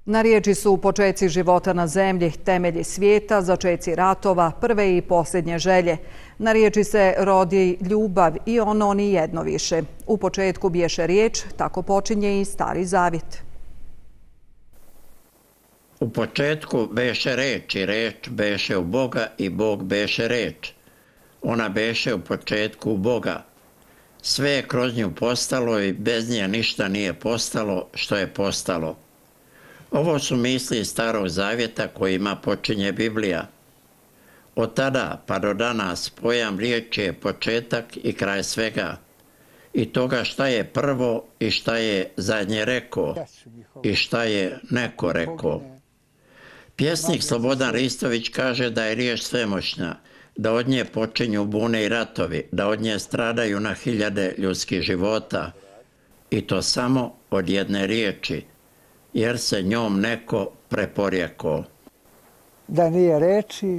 Na riječi su počeci života na zemlji, temelji svijeta, začeci ratova, prve i posljednje želje. Na riječi se rodi ljubav i ono ni jedno više. U početku biješe riječ, tako počinje i Stari Zavjet. U početku beše reč i reč beše u Boga i Bog beše reč. Ona beše u početku u Boga. Sve je kroz nju postalo i bez nje ništa nije postalo što je postalo. Ovo su misli iz Starog Zavjeta kojima počinje Biblija. Od tada pa do danas pojam riječi je početak i kraj svega. I toga šta je prvo i šta je zadnje rekao i šta je neko rekao. Pjesnik Slobodan Ristović kaže da je riječ svemoćna, da od nje počinju bune i ratovi, da od nje stradaju na hiljade ljudskih života. I to samo od jedne riječi, jer se njom neko preporijekao. Da nije reči,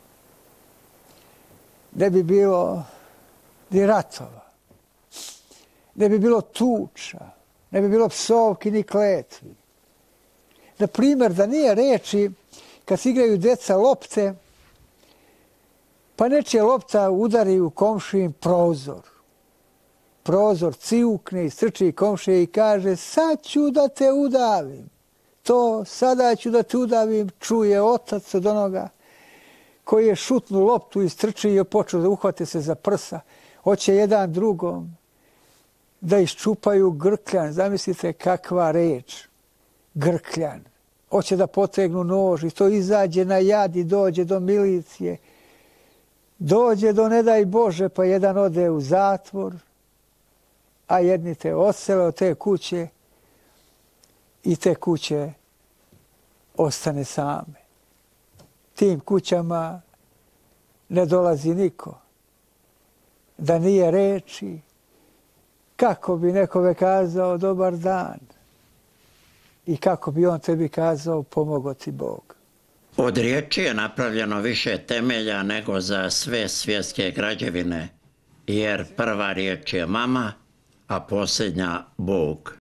ne bi bilo ni ratova, ne bi bilo tuča, ne bi bilo psovki ni kletvi. Na primjer, da nije reči, kad se igraju djeca lopte, pa nečija lopta udari u komšijin prozor. Prozor ciukne i strči komšije i kaže: sad ću da te udavim. To sada ću da te udavim čuje otac od onoga koji je šutnu loptu i strči i počeo da uhvate se za prsa. Hoće jedan drugom da iščupaju grkljan. Zamislite kakva reč. Grkljan. Hoće da potegnu nož i to izađe na jad i dođe do milicije. Dođe do ne daj Bože pa jedan ode u zatvor, a jedni te odsele od te kuće i te kuće ostane same. Tim kućama ne dolazi niko. Da nije reči, kako bi nekome kazao dobar dan i kako bi on tebi kazao pomogao ti Bog. Od riječi je napravljeno više temelja nego za sve svjetske građevine, jer prva riječ je mama, a posljednja Bog.